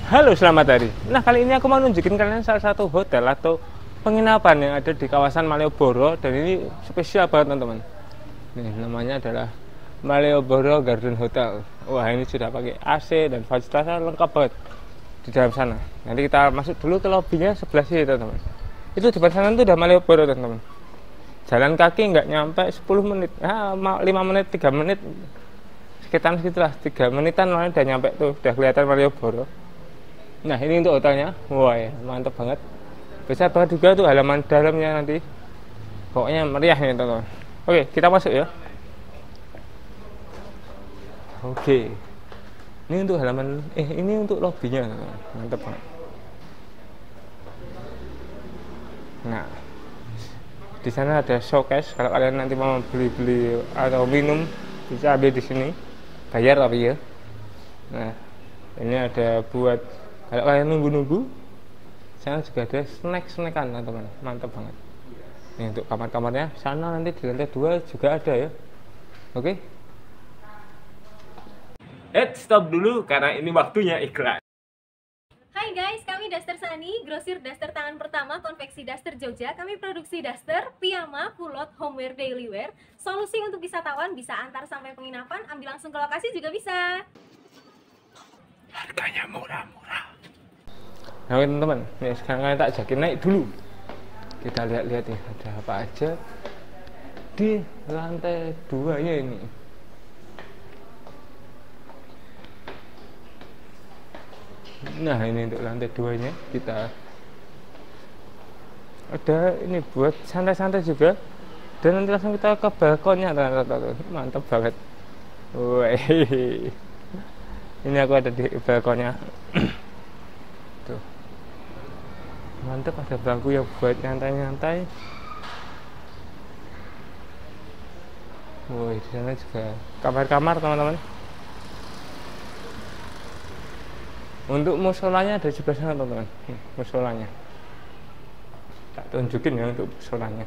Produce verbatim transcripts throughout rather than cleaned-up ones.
Halo, selamat hari. Nah, kali ini aku mau nunjukin kalian salah satu hotel atau penginapan yang ada di kawasan Malioboro, dan ini spesial banget teman-teman. Nih, namanya adalah Malioboro Garden Hotel. Wah, ini sudah pakai A C dan fasilitasnya lengkap banget di dalam sana. Nanti kita masuk dulu ke lobbynya sebelah sini teman-teman. Itu di depan sana tuh udah Malioboro teman-teman. Jalan kaki nggak nyampe sepuluh menit, ah, lima menit, tiga menit, sekitar segitulah, tiga menitan malah udah nyampe tuh, udah kelihatan Malioboro. Nah, ini untuk hotelnya. Wah, ya, mantap banget. Besar banget juga tuh halaman dalamnya nanti. Pokoknya meriah nih teman-teman. Oke, kita masuk ya. Oke. Ini untuk halaman eh ini untuk lobbynya teman-teman. Mantap banget. Nah, di sana ada showcase. Kalau kalian nanti mau beli-beli atau minum bisa ambil di sini. Bayar tapi ya. Nah, ini ada buat kalau kalian nunggu-nunggu, sana juga ada snack-snackan teman-teman, mantap banget. Ini untuk kamar-kamarnya, sana nanti di lantai dua juga ada ya. Oke? Eh, stop dulu karena ini waktunya iklan. Hai guys, kami Daster Sani, grosir daster tangan pertama konveksi daster Jogja. Kami produksi daster, piyama, kulot, homeware, daily wear. Solusi untuk wisatawan bisa antar sampai penginapan, ambil langsung ke lokasi juga bisa. Harganya murah-murah. Nah teman-teman, nih sekarang kalian tak ajakin naik dulu. Kita lihat-lihat nih ada apa aja di lantai dua nya ini. Nah, ini untuk lantai dua nya kita ada ini buat santai-santai juga. Dan nanti langsung kita ke balkonnya teman-teman. Mantap banget. Wih. Ini aku ada di balkonnya. Tuh. Mantap, ada bangku yang buat nyantai-nyantai. Woi, di sana juga kamar-kamar teman-teman. Untuk musolanya ada di sebelah sana teman-teman. Musolanya. Tak tunjukin ya untuk musolanya.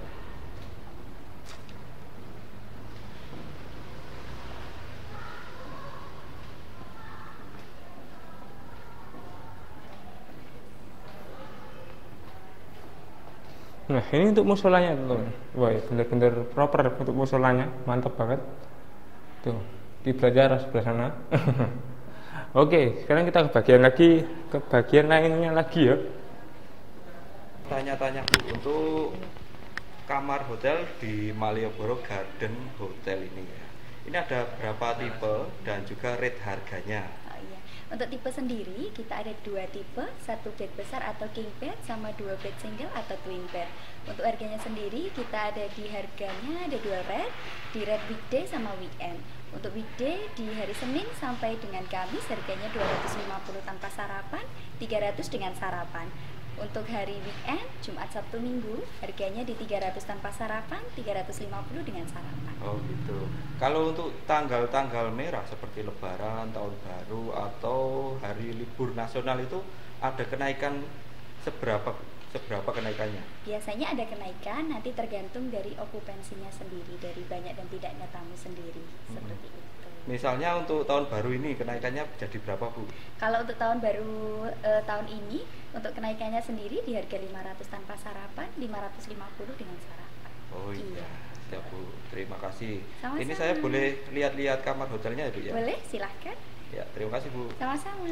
Nah, ini untuk musolanya teman-teman. Wah, bener-bener proper untuk musolanya, mantap banget. Tuh, di belajar sebelah sana. Oke, sekarang kita ke bagian lagi, ke bagian lainnya lagi ya. Tanya-tanya Bu, untuk kamar hotel di Malioboro Garden Hotel ini ya. Ini ada berapa tipe dan juga rate harganya? Oh iya. Untuk tipe sendiri kita ada dua tipe, satu bed besar atau king bed sama dua bed single atau twin bed. Untuk harganya sendiri kita ada di harganya ada dua rate, di rate weekday sama weekend. Untuk weekday di hari Senin sampai dengan Kamis harganya dua ratus lima puluh tanpa sarapan, tiga ratus dengan sarapan. Untuk hari weekend, Jumat, Sabtu, Minggu, harganya di tiga ratus tanpa sarapan, tiga ratus lima puluh dengan sarapan. Oh gitu. Kalau untuk tanggal-tanggal merah seperti Lebaran, Tahun Baru, atau hari libur nasional itu ada kenaikan seberapa seberapa kenaikannya? Biasanya ada kenaikan, nanti tergantung dari okupansinya sendiri, dari banyak dan tidaknya tamu sendiri, Hmm. seperti itu. Misalnya untuk tahun baru ini kenaikannya jadi berapa Bu? Kalau untuk tahun baru eh, tahun ini, untuk kenaikannya sendiri di harga lima ratus tanpa sarapan, lima ratus lima puluh dengan sarapan. Oh iya, siap Bu. Terima kasih. Sama-sama. Ini saya boleh lihat-lihat kamar hotelnya ya Bu ya? Boleh, silahkan. Ya, terima kasih Bu. Sama-sama.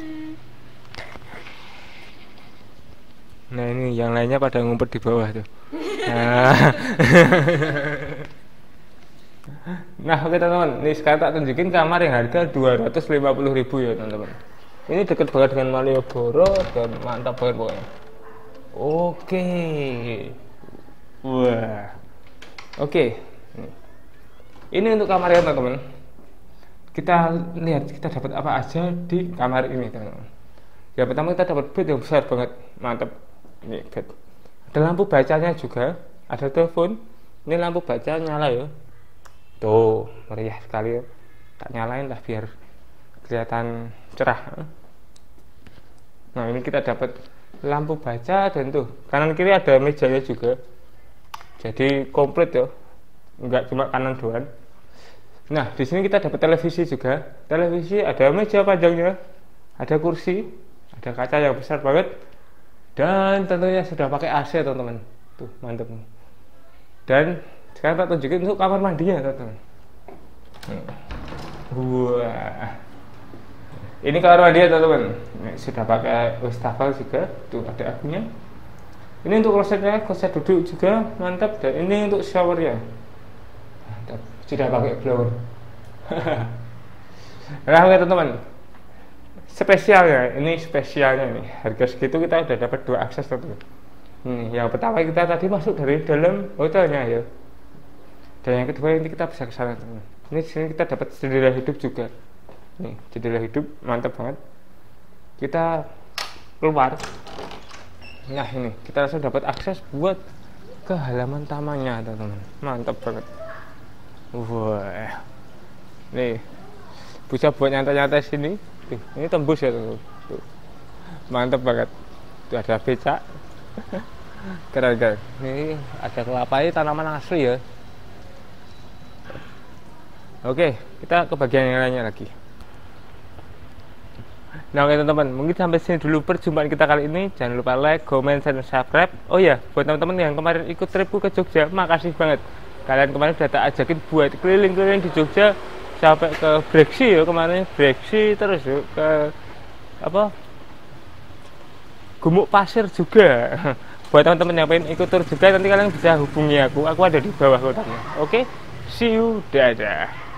Nah, ini yang lainnya pada ngumpet di bawah tuh. Nah, nah oke teman-teman, ini sekarang tak tunjukin kamar yang harga dua ratus lima puluh ribu ya teman-teman. Ini dekat banget dengan Malioboro dan mantap banget pokoknya. Oke. Wah. Oke. Ini untuk kamarnya teman-teman. Kita lihat kita dapat apa aja di kamar ini teman-teman. Yang pertama kita dapat bed yang besar banget, mantap. Ini bed. Ada lampu bacanya juga, ada telepon. Ini lampu baca nyala ya. Tuh, meriah sekali ya. Tak nyalain lah biar kelihatan cerah. Nah, ini kita dapat lampu baca dan tuh kanan kiri ada mejanya juga. Jadi komplit ya. Enggak cuma kanan doang. Nah, di sini kita dapat televisi juga. Televisi ada meja panjangnya, ada kursi, Ada kaca yang besar banget dan tentunya sudah pakai A C teman-teman. Tuh mantep nih. Dan sekarang tak tunjukin untuk kamar mandinya teman-teman. Wah, ini kamar mandi ya teman-teman. Sudah pakai wastafel juga. Tuh ada akunya. Ini untuk klosetnya, kloset duduk juga mantap. Dan ini untuk showernya mantap. Sudah pakai blower. Nah oke teman-teman, spesialnya ini spesialnya nih, harga segitu kita udah dapat dua akses teman-teman. Nih yang pertama kita tadi masuk dari dalam hotelnya ya, dan yang kedua ini kita bisa ke sana teman-teman. Ini sini kita dapat jendela hidup juga. Nih jendela hidup mantap banget. Kita keluar, nah ini kita langsung dapat akses buat ke halaman tamannya teman-teman. Mantap banget. Wah, nih bisa buat nyantai-nyantai sini. Tuh, ini tembus ya tuh. Tuh. Mantap banget. Tuh ada becak. Keren keren. Ini ada kelapa, ini tanaman asli ya. Oke, kita ke bagian yang lainnya lagi. Nah oke teman-teman, mungkin sampai sini dulu perjumpaan kita kali ini. Jangan lupa like, comment, dan subscribe. Oh ya, buat teman-teman yang kemarin ikut tripku ke Jogja, makasih banget. Kalian kemarin udah tak ajakin buat keliling-keliling di Jogja sampai ke Breksi ya kemarin, Breksi terus yuk ke apa Gumuk Pasir juga. Buat teman-teman yang pengen ikut tur juga, nanti kalian bisa hubungi aku, aku ada di bawah kotanya. Oke, see you, dadah.